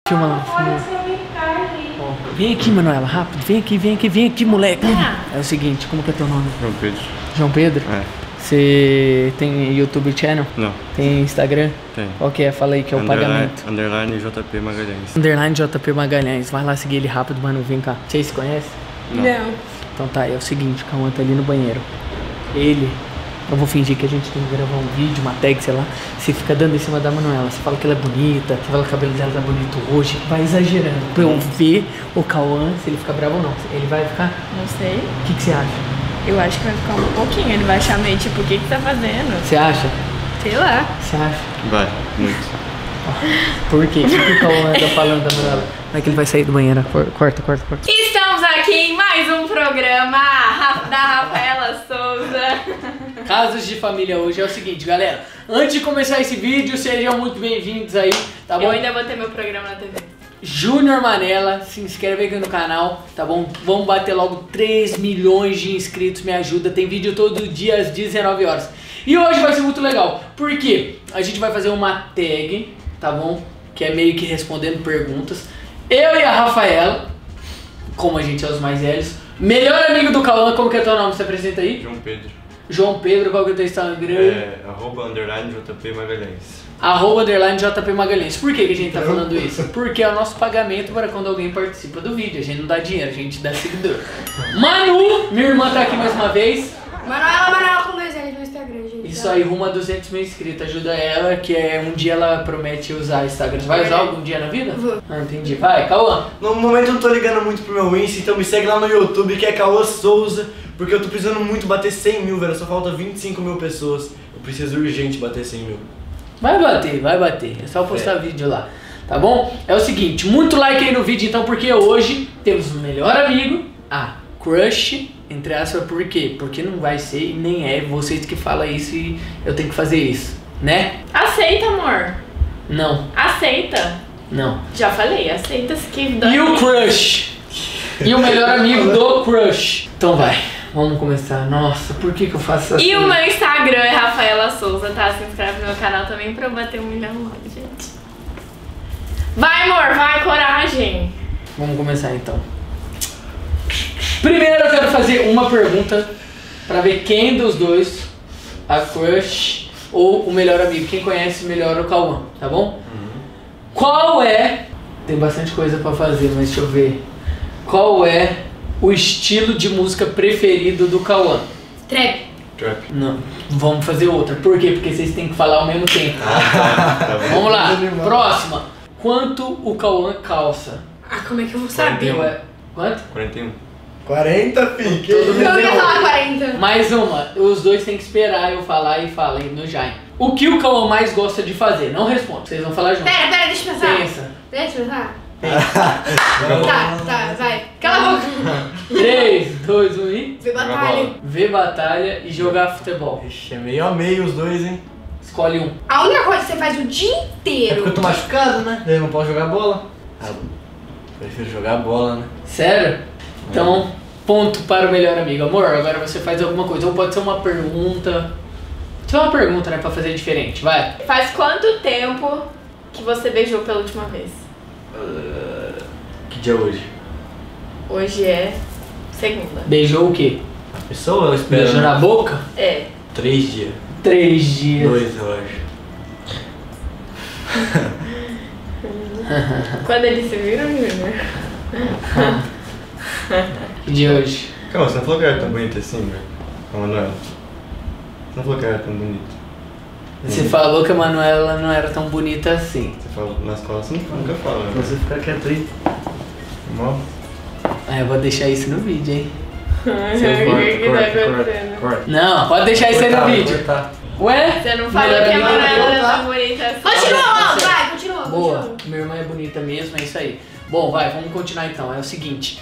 Filma lá, filma. Vem aqui, Manuela, rápido. Vem aqui, moleque. É o seguinte, como que é teu nome? João Pedro. João Pedro? É. Você tem YouTube channel? Não. Tem Instagram? Tem. Qual que é? Fala aí que é o pagamento. Underline JP Magalhães. Underline JP Magalhães. Vai lá seguir ele rápido, mano. Vem cá. Vocês se conhecem? Não. Então tá, é o seguinte, o Cauã tá ali no banheiro. Eu vou fingir que a gente tem que gravar um vídeo, uma tag, sei lá. Você fica dando em cima da Manuela. Você fala que ela é bonita, você fala que o cabelo dela tá bonito hoje. Vai exagerando. Pra eu ver o Cauã, se ele fica bravo ou não. Ele vai ficar? Não sei. O que você acha? Eu acho que vai ficar um pouquinho. Ele vai achar meio tipo, o que tá fazendo? Você acha? Sei lá. Você acha? Vai, muito. Por quê? O que o Cauã tá falando da Manuela? Como é que ele vai sair do banheiro? Corta. Estamos aqui em mais um programa da Rafaela Souza. Casos de família hoje é o seguinte, galera. Antes de começar esse vídeo, sejam muito bem-vindos aí, tá bom? Eu ainda vou ter meu programa na TV. Júnior Manela, se inscreve aqui no canal, tá bom? Vamos bater logo 3 milhões de inscritos, me ajuda. Tem vídeo todo dia às 19 horas. E hoje vai ser muito legal, porque a gente vai fazer uma tag, tá bom? Que é meio que respondendo perguntas. Eu e a Rafaela, como a gente é os mais velhos. Melhor amigo do Cauã, como que é teu nome? Você apresenta aí? João Pedro. João Pedro, qual que é o teu Instagram? @underline JP Magalhães. @underline JP Magalhães. Por que a gente tá falando isso? Porque é o nosso pagamento para quando alguém participa do vídeo. A gente não dá dinheiro, a gente dá seguidor. Manu, minha irmã tá aqui mais uma vez. Manuela com 2 L's no Instagram, gente. Isso aí, rumo a 200 mil inscritos. Ajuda ela, que é um dia ela promete usar Instagram. Você vai usar algum dia na vida? Vou. Ah, entendi. Vai, Cauã. No momento eu não tô ligando muito pro meu Insta, então me segue lá no YouTube, que é Cauã Souza, porque eu tô precisando muito bater 100 mil, velho. Só falta 25 mil pessoas. Eu preciso urgente bater 100 mil. Vai bater. É só postar vídeo lá. Tá bom? É o seguinte, muito like aí no vídeo, então, porque hoje temos o melhor amigo, a crush, entre aspas, por quê? Porque não vai ser e nem é vocês que falam isso e eu tenho que fazer isso, né? Aceita, amor. Não, Aceita. não. Já falei, aceita se que dói. E o crush? E o melhor amigo do crush? Então vai, vamos começar. Nossa, por que eu faço assim? E o meu Instagram é Rafaela Souza, tá? Se inscreve no meu canal também pra eu bater 1 milhão logo, gente. Vai, amor, vai, coragem. Vamos começar então. Primeiro eu quero fazer uma pergunta pra ver quem dos dois, a crush ou o melhor amigo, quem conhece melhor o Cauã, tá bom? Qual é, tem bastante coisa pra fazer, mas deixa eu ver. Qual é o estilo de música preferido do Cauã? Trap. Trap. Não, vamos fazer outra. Por quê? Porque vocês têm que falar ao mesmo tempo. Tá bom. Vamos lá, próxima. Quanto o Cauã calça? Ah, como é que eu vou saber? 41. Quanto? 41. 40, fi, que Todo isso? mundo Eu ia errou. falar 40. Mais uma, os dois têm que esperar eu falar e falem no Jaime. O que o Cauã mais gosta de fazer? Não responde, vocês vão falar junto. Pera, deixa eu pensar. Pensa. Deixa eu pensar. Tá, vai. Cala a boca. 3, 2, 1 e... Vê batalha. Ver batalha e jogar futebol. Ixi, é meio a meio os dois, hein? Escolhe um. A única coisa que você faz o dia É inteiro. porque eu tô machucado, né? Daí eu não posso jogar bola. Ah, prefiro jogar bola, né? Sério? Então, ponto para o melhor amigo. Amor, agora você faz alguma coisa. Ou pode ser uma pergunta. Pode ser uma pergunta, né? Pra fazer diferente. Vai. Faz quanto tempo que você beijou pela última vez? Que dia é hoje? Hoje é segunda. Beijou o quê? A pessoa, eu espero. Beijou na boca? É. 3 dias. 3 dias. 2, eu acho. Quando eles se viram, Júnior? Que dia é hoje? Calma, você não falou que era tão bonita assim, velho? A Manuela. Você não falou que era tão bonita. Você falou que a Manuela não era tão bonita assim. Você falou na escola, você nunca fala, né? Você fica quieto aí. Mal. Ah, eu vou deixar isso no vídeo, hein? O que tá acontecendo? corta. Não, pode deixar isso aí no vídeo. Cortar. Ué? Você não falou Melhor que a amigo Manuela do- era tão bonita assim. Continua, vai, continua. Boa, continua. minha irmã é bonita mesmo, é isso aí. Bom, vai, vamos continuar então. É o seguinte.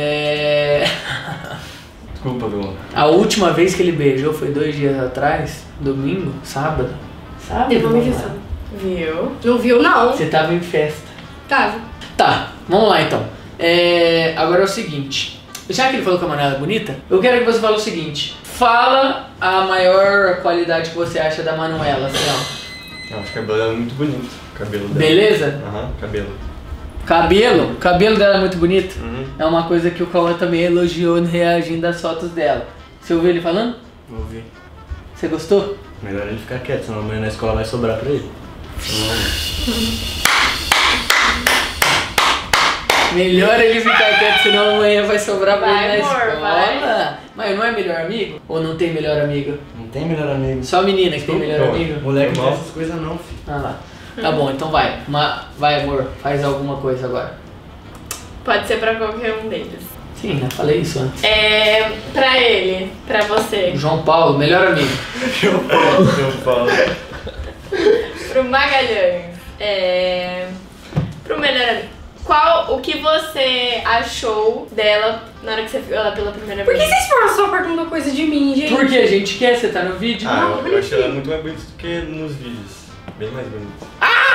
Desculpa, Bruno. A última vez que ele beijou foi 2 dias atrás, domingo, sábado. Sábado? Teve uma vamos lá. injeção. Viu? Não viu, não. Você tava em festa. Tava. Tá, vamos lá então. Agora é o seguinte. Já que ele falou que a Manuela é bonita, eu quero que você fale o seguinte. Fala a maior qualidade que você acha da Manuela, assim, ó. Eu acho que o cabelo dela é muito bonito. O cabelo dela. Beleza? Aham, cabelo. Cabelo. O cabelo dela é muito bonito. Uhum. É uma coisa que o Cauã também elogiou reagindo às fotos dela. Você ouviu ele falando? Não ouvi. Você gostou? Melhor ele ficar quieto, senão amanhã na escola vai sobrar pra ele. Melhor ele ficar quieto, senão amanhã vai sobrar pra Vai, ele na amor, escola. vai. Mas não é melhor amigo? Ou não tem melhor amigo? Não tem melhor amigo. Só menina que tem melhor Pô, amigo? Moleque não Normal. tem essas coisas não, filho. Ah lá. Tá bom, então vai. Vai, amor, faz alguma coisa agora. Pode ser pra qualquer um deles. Sim, né? Falei isso antes. Pra ele, pra você. João Paulo, melhor amigo. Eu falo. Pro Magalhães. Pro melhor amigo. O que você achou dela na hora que você viu ela pela primeira Por que vez? vocês só perguntam coisa de mim, gente? Porque a gente quer, você tá no vídeo? Ah, eu achei ela muito mais bonita do que nos vídeos. Bem mais bonita.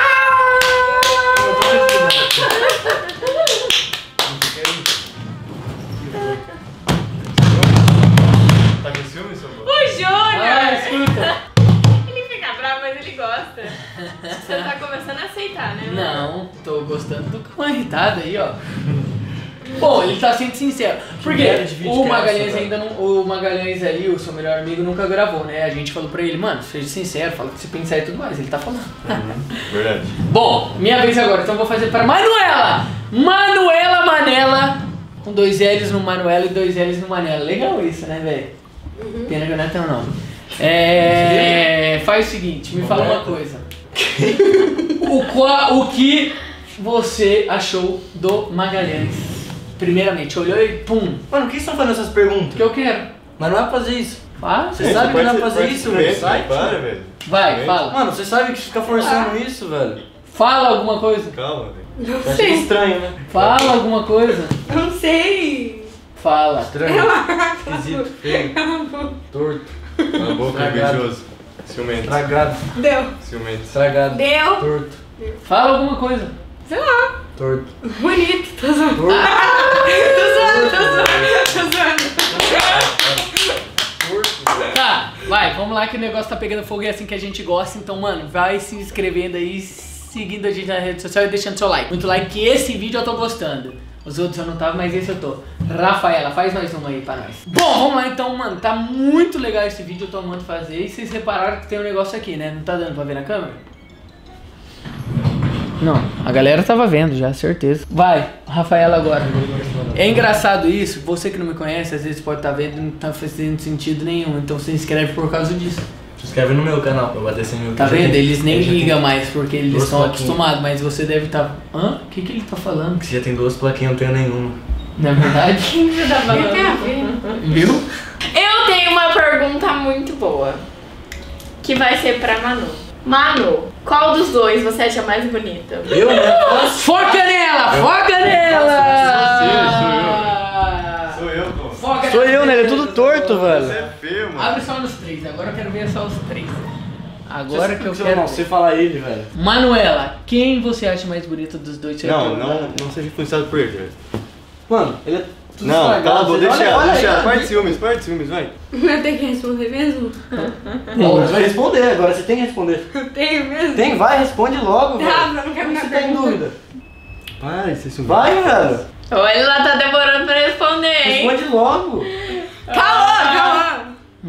Tá com ciúme, seu amor? O Júnior! Escuta. Ele fica bravo, mas ele gosta. Você tá começando a aceitar, né? Não, tô gostando do Cauã irritado aí, ó. Bom, ele tá sendo sincero. Porque merda de vídeo o que é Magalhães essa, ainda não. O Magalhães aí, o seu melhor amigo, nunca gravou, né? A gente falou pra ele, mano, seja sincero, fala o que você pensar e tudo mais. Ele tá falando. Verdade. Bom, minha vez agora, então eu vou fazer para Manuela! Manuela Manela! Com 2 L's no Manuela e 2 L's no Manela. Legal isso, né, velho? Pena que eu não é teu nome. Faz o seguinte, me fala uma coisa. O que você achou do Magalhães? Primeiramente, olhou e pum. Mano, por que vocês estão fazendo essas perguntas? Que eu quero. Mas não é pra fazer isso. Faz. Você sabe que não é pra fazer isso, velho. Sai, Para, velho. Vai, fala. Mano, você sabe que fica forçando isso, velho. Fala alguma coisa. Calma, velho. Não Eu achei sei. estranho, né? Fala alguma coisa. Não sei. Fala. Estranho. Esquisito, feio, torto, Cala a boca, Estragado. invejoso. Ciumento. estragado, Deu. Ciumento. estragado, Deu. torto, Fala alguma coisa. Sei lá. torto, Bonito. Tô zoando. torto, Tô zoando. torto. Tá, vai, vamos lá que o negócio tá pegando fogo e é assim que a gente gosta. Então, mano, vai se inscrevendo aí, seguindo a gente na rede social e deixando seu like. Muito like, que esse vídeo eu tô gostando. Os outros eu não tava, mas esse eu tô. Rafaela, faz mais uma aí pra nós. Bom, vamos lá então, mano. Tá muito legal esse vídeo, eu tô amando fazer. E vocês repararam que tem um negócio aqui, né? Não tá dando pra ver na câmera? Não, a galera tava vendo já, certeza. Vai, Rafaela agora. É engraçado isso, você que não me conhece, às vezes pode estar vendo e não tá fazendo sentido nenhum. Então se inscreve por causa disso. Se inscreve no meu canal pra bater 100 mil. Tá vendo? Eles nem já ligam tem- mais porque eles duas estão plaquinhas. acostumados, mas você deve estar. Hã? O que ele tá falando? Você já tem 2 plaquinhas, eu não tenho nenhuma. Na verdade, Você tá O que tem a falando? ver? viu? Eu tenho uma pergunta muito boa. Que vai ser pra Manu. Manu, qual dos dois você acha mais bonita? Eu, né? Foca nela! Foca nela! Sou eu, pô. Foca Sou nela. eu, né? Ele é tudo torto, Você velho. é feio, mano. Abre só nos 3, agora eu quero ver só os 3. Agora que eu Não, quero. você falar ele, velho. Manuela, quem você acha mais bonita dos dois? Não seja influenciado por ele, velho. Mano, ele é tudo Não, estragado. cala a boca, Você deixa olha- ela, olha deixa aí, ela. olha Para de ciúmes, vai. Eu tenho que responder mesmo? Bom, você vai responder, agora você tem que responder. Eu tenho mesmo? Tem, vai, responde logo, velho. Tá, eu não quero Você minha tá em pergunta. dúvida. Para de ser ciumento. Vai, velho. Ou ele lá tá demorando pra responder, hein? Responde logo. Calma.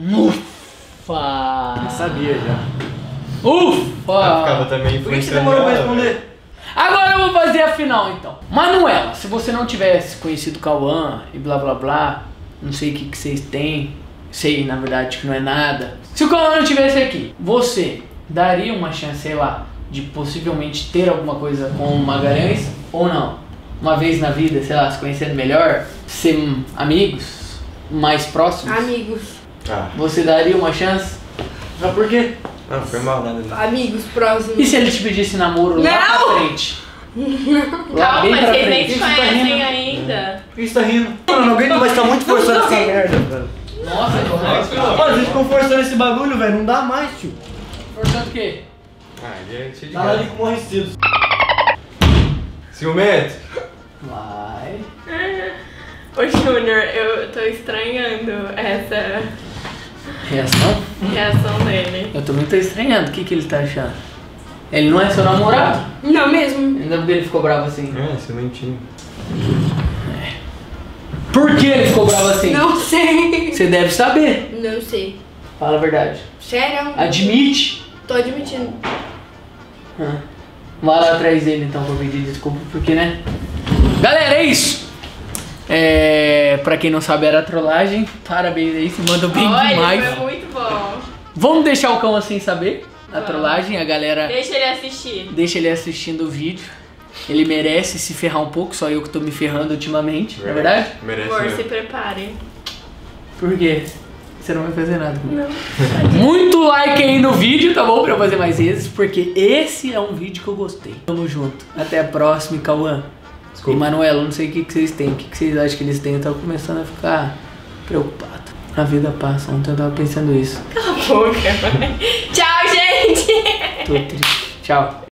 Ufa! Eu sabia já. Ela ficava Ufa! também Por que você influenciando demorou pra ela, responder? velho. Agora eu vou fazer a final então. Manuela, se você não tivesse conhecido o Cauã e blá blá blá, não sei o que vocês têm, sei na verdade que não é nada. Se o Cauã não tivesse aqui, você daria uma chance, sei lá, de possivelmente ter alguma coisa com o Magalhães ou não? Uma vez na vida, sei lá, se conhecendo melhor, ser amigos mais próximos? Amigos. Ah, Você daria uma chance? Mas por quê? não, foi mal, nada. Amigos próximos. E se ele te pedisse namoro lá Não! pra frente? Lá Calma, bem mas pra vocês nem frente. se Isso tá conhecem rindo. ainda. Por que você tá rindo? Mano, eu não aguento mais, tá muito forçando essa merda, velho. Nossa, Mano, vocês ficam forçando esse bagulho, velho. Não dá mais, tio. forçando o quê? Ah, ele é cheio de Tá lá ali graça. com morrecidos. Ciumento? Vai. Ô Júnior, eu tô estranhando essa Reação? reação dele. Eu também tô estranhando. O que ele tá achando? Ele não é seu namorado. Não mesmo. Ainda porque ele ficou bravo assim. É, ciumentinho. Por que ele ficou bravo assim? Não sei. Você deve saber. Não sei. Fala a verdade. Sério? Admite. Tô admitindo. Vai lá atrás dele então pra pedir desculpa, porque né? Galera, é isso! Pra quem não sabe, era trollagem. Parabéns aí, se mandou bem Olha, demais. foi muito bom. Vamos deixar o cão assim saber a Vamos. trollagem, a galera Deixa ele assistir. deixa ele assistindo o vídeo. Ele merece se ferrar um pouco, só eu que tô me ferrando ultimamente, não é verdade? Merece Amor, se mesmo. prepare. Por quê? Você não vai fazer nada comigo. Não. Muito like aí no vídeo, tá bom? Pra eu fazer mais vezes, porque esse é um vídeo que eu gostei. Tamo junto. Até a próxima, Cauã. E Manuela, eu não sei o que vocês têm. O que vocês acham que eles têm? Eu tava começando a ficar preocupado. A vida passa, ontem eu tava pensando isso. Cala a boca. Tchau, gente! Tô triste. Tchau.